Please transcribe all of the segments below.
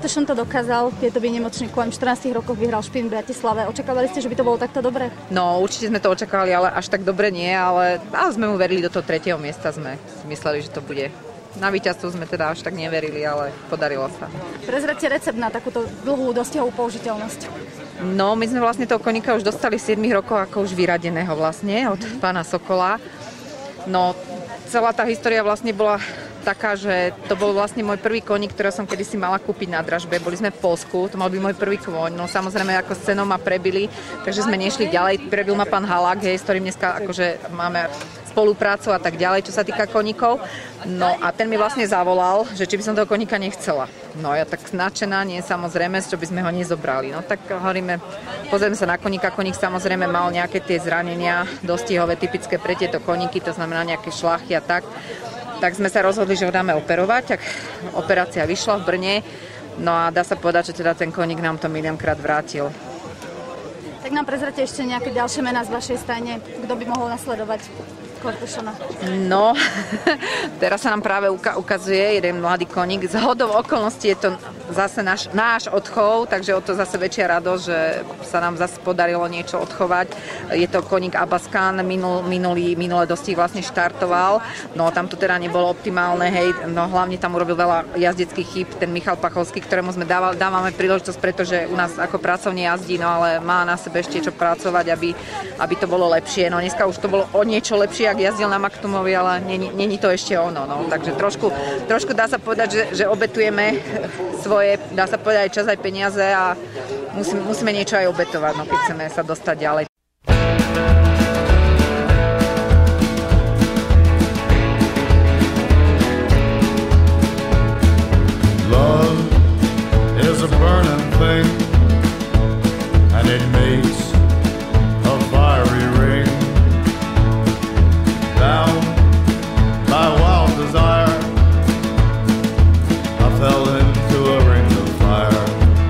Kortešon to dokázal, je to výnimočný kolem 14 rokoch vyhral šprint v Bratislave. Očakávali ste, že by to bolo takto dobre? No, určite sme to očakávali, ale až tak dobre nie, ale sme mu verili do toho 3. miesta, sme mysleli, že to bude. Na víťazstvo sme teda až tak neverili, ale podarilo sa. Prezradzte recept na takúto dlhú dostihovú použiteľnosť. No, my sme vlastne toho koníka už dostali 7 rokov ako už vyradeného vlastne od pána Sokola. No, celá tá história vlastne bola taká, že to bol vlastne môj prvý koník, ktorý som kedysi mala kúpiť na dražbe. Boli sme v Poľsku, to mal byť môj prvý kôň. No samozrejme ako s cenou ma prebili, takže sme nešli ďalej. Prebil ma pán Halák, s ktorým dneska akože máme spoluprácu a tak ďalej, čo sa týka koníkov. No a ten mi vlastne zavolal, že či by som toho koníka nechcela. No ja tak nadšená, nie samozrejme, čo by sme ho nezobrali. No tak hovoríme, pozrieme sa na koníka. Koník samozrejme mal nejaké tie zranenia dostihové, typické pre tieto koníky, to znamená nejaké šlachy a tak. Tak sme sa rozhodli, že ho dáme operovať, tak operácia vyšla v Brne, no a dá sa povedať, že teda ten koník nám to miliónkrát vrátil. Tak nám prezrate ešte nejaké ďalšie mená z vašej stajne, kto by mohol nasledovať Kortešona? No, teraz sa nám práve ukazuje jeden mladý koník. Z hodou okolností je to zase náš odchov, takže o to zase väčšia radosť, že sa nám zase podarilo niečo odchovať. Je to koník Abaskan, minulé dostih vlastne štartoval, no tam to teda nebolo optimálne, hej, no hlavne tam urobil veľa jazdeckých chýb, ten Michal Pachovský, ktorému sme dávame príležitosť, pretože u nás ako pracovne jazdí, no ale má na sebe ešte čo pracovať, aby to bolo lepšie. No dneska už to bolo o niečo lepšie, ak jazdil na Maktumovi, ale není to ešte ono, no. Takže trošku dá sa povedať, že obetujeme svoje, dá sa povedať, aj čas, aj peniaze a musíme niečo aj obetovať, no, keď chceme sa dostať ďalej. Love is a burning thing and it makes a fiery ring. Down by wild desire, I fell into a ring of fire.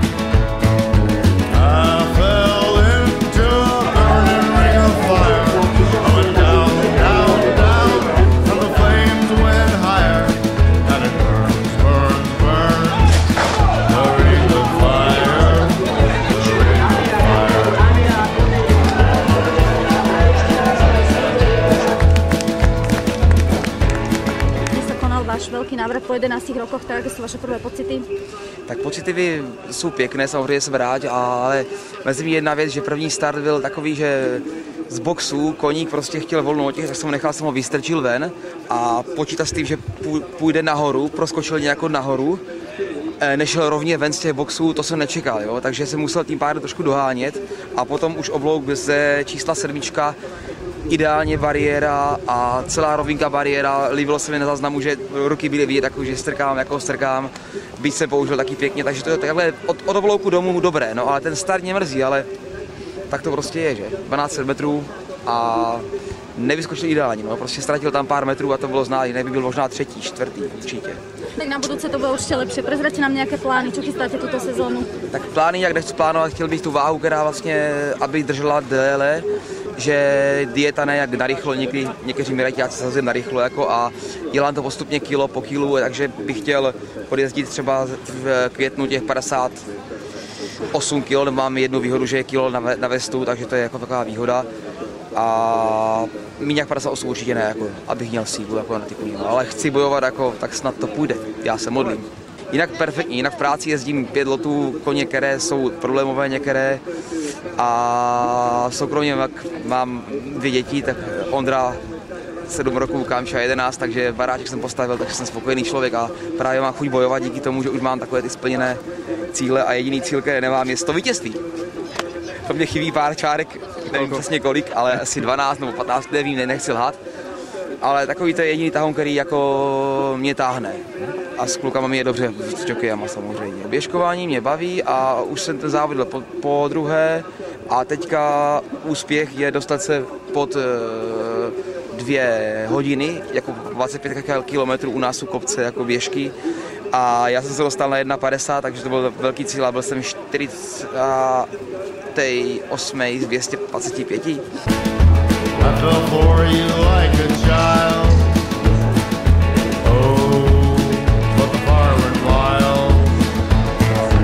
I fell into a burning ring of fire. I went down, down, down, and the flames went higher. And it burns, burns, burns. The ring of fire, the ring of fire. Váš veľký návrat po 11 rokoch, tak aké sú vaše prvé pocity? Tak pocity jsou pěkné, samozřejmě jsem rád, ale mezi mě jedna věc, že první start byl takový, že z boxu koník prostě chtěl volnou otěch, tak jsem ho vystrčil ven a počítal s tím, že půjde nahoru, proskočil nějakou nahoru, nešel rovně ven z těch boxů, to jsem nečekal, jo? Takže jsem musel tím pádem trošku dohánět a potom už oblouk ze čísla 7, ideálně bariéra a celá rovinka bariéra, líbilo se mi na záznamu, že ruky byly vidět, že strkám, byť jsem použil taky pěkně, takže to je takhle od oblouku domů dobré, no ale ten start mě mrzí, ale tak to prostě je, že 12 metrů a nevyskočil ideálně, no, prostě ztratil tam pár metrů a to bylo znát, jinak by byl možná 3., 4. určitě. Tak na budúce to bude určite lepšie. Prezrate nám nejaké plány, čo chystáte túto sezónu? Tak plány, jak nechci plánovat, chtěl bych tu váhu, která vlastně, aby držela déle, že dieta ne jak narychlo, někteří miraťáci sazím narychlo jako a dělám to postupně kilo po kilu, takže bych chtěl podjezdit třeba v květnu těch 58 kg, mám jednu výhodu, že je kilo na vestu, takže to je jako taková výhoda. A míň jak 58 určitě ne, jako, abych měl sílu jako na ty koně, ale chci bojovat, jako, tak snad to půjde, já se modlím. Jinak perfektní, jinak v práci jezdím 5 lotů, koně, které jsou problémové některé a soukromně mám 2 děti, tak Ondra 7 roků, Kámča 11, takže baráček jsem postavil, takže jsem spokojený člověk a právě mám chuť bojovat díky tomu, že už mám takové ty splněné cíle a jediný cíl, který nemám, je 100 vítězství. To mě chybí pár čárek, nevím přesně kolik, ale asi 12 nebo 15, nevím, nechci lhát. Ale takový to je jediný tahon, který jako mě táhne. A s klukama mi je dobře s jokejama samozřejmě. Běžkování mě baví a už jsem ten závod po druhé a teďka úspěch je dostat se pod 2 hodiny, jako 25 km u nás u kopce jako běžky. A já jsem se dostal na 1,50, takže to byl velký cíl a byl jsem 48 z 225. I fell for you like a child. Oh, but the fire went wild.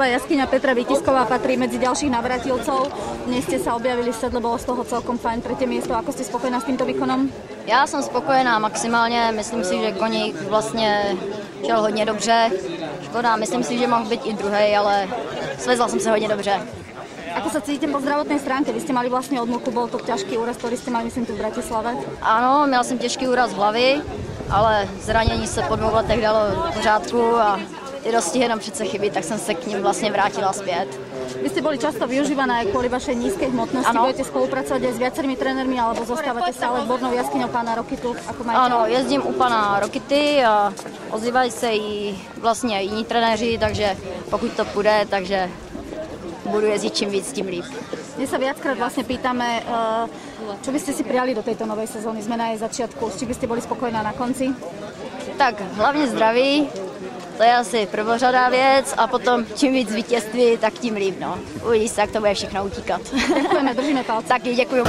rodová jaskyňa Petra Vítisková patrí medzi ďalších navratilcov. Dnes ste sa objavili v sedle, bolo z toho celkom fajn tretie miesto. Ako ste spokojná s týmto výkonom? Já jsem spokojená maximálně, myslím si, že koník vlastně šel hodně dobře. Škoda, myslím si, že mohl být i druhý, ale svezla jsem se hodně dobře. Ako sa cítite po zdravotnej stránke? Vy ste mali vlastne odmlku, bol to ťažký úraz, ktorý ste mali, myslím, tu v Bratislave. Ano, měla jsem těžký úraz hlavy, ale zranění se po 2 letech dalo v pořádku a ty dostihy nám přece chybí, tak jsem se k ním vlastně vrátila zpět. Vy ste boli často využívaná aj kvôli vašej nízkej hmotnosti. Ano. Budete spolupracovať aj s viacerými trénermi, alebo zostávate stále bornou jaskyňou pána Rokitu ako majiteľ? Ano, jezdím u pana Rokity a ozývají se i vlastně jiní trenéři, takže pokud to půjde, takže budu jezdit čím víc, tím líp. Dnes sa viackrát vlastne pýtame, čo by ste si prijali do tejto novej sezóny, sme na jej začiatku, či by ste boli spokojná na konci? Tak hlavně zdraví, to je asi prvořadá věc a potom čím víc vítězství, tak tím líp. No. Uvidí se, jak to bude všechno utíkat. Ďakujeme, držíme palce. Taky děkuji.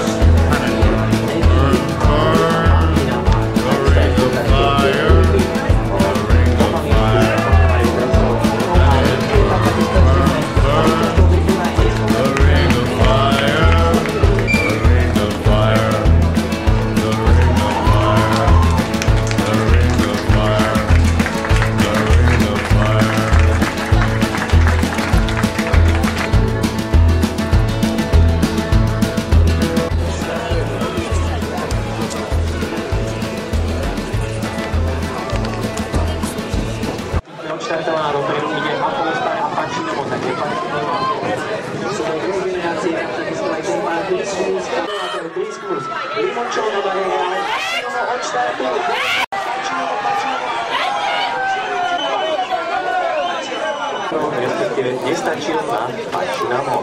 Štartová do Peru ide Apolostar a Pacinovo, takže sú to kombinácie, tak sú aj ten pár blízkus. Limončov do bariéry, ale Pacinovo odštartuje. Respektíve nestačil na Pacinovo.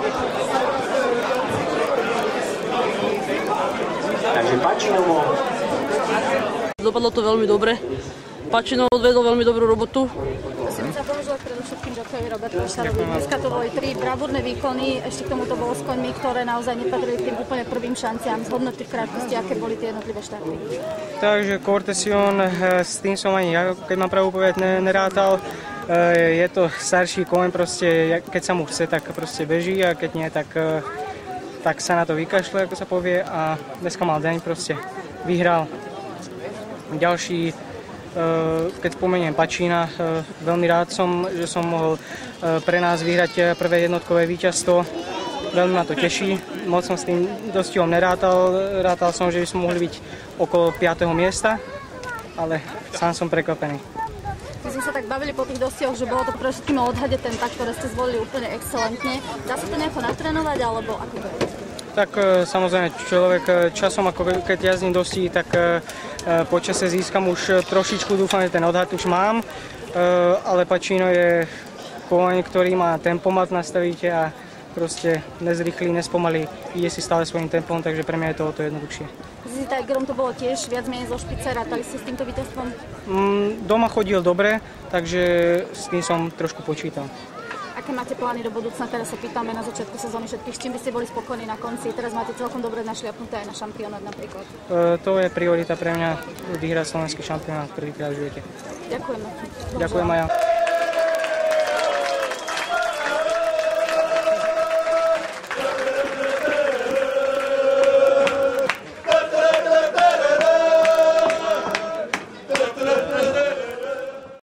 Takže Pacinovo. Dopadlo to veľmi dobre. Pacino odvedol veľmi dobrú robotu. Chcem sa považovať predovšetkým doktorovi Robertovi Šarovi. Dneska to boli 3 bravúrne výkony, ešte k tomu to bolo s koňmi, ktoré naozaj nepatrili k tým úplne prvým šanciám. Zhodnoty v krátkosti, aké boli tie jednotlivé štarty. Takže Cortesion, s tým som ani ja, keď mám pravú povedať, nerátal. Je to starší koň, proste, keď sa mu chce, tak proste beží a keď nie, tak sa na to vykašle, ako sa povie. A dneska mal deň, proste vyhral. Ďalší, keď spomeniem Pacina, veľmi rád som, že som mohol pre nás vyhrať prvé jednotkové víťazstvo. Veľmi ma to teší, moc som s tým dostihom nerátal, rátal som, že by sme mohli byť okolo 5. miesta, ale sám som prekvapený. My sme sa tak bavili po tých dostihoch, že bolo to pre všetkým o odhade tempa, ktoré ste zvolili úplne excelentne. Dá sa to nejako natrénovať, alebo ako to je? Tak samozrejme, človek časom, ako keď jazdím dostí, tak počase získam už trošičku, dúfam, že ten odhad už mám, ale Pacino je koň, ktorý má tempomat nastavíte a proste nezrychlí, nespomalí, ide si stále svojím tempom, takže pre mňa je to o to jednoduchšie. S Tigerom to bolo tiež viac menej zo špice, rátali ste s týmto víťazstvom? Doma chodil dobre, takže s tým som trošku počítal. Aké máte plány do budúcna? Teraz sa pýtame na začiatku sezóny všetkých, s čím by ste boli spokojní na konci. Teraz máte celkom dobre našliapnuté aj na šampionát napríklad. To je priorita pre mňa, vyhrať slovenský šampionát, ktorý žijete. Ďakujeme. Ďakujem aj ja.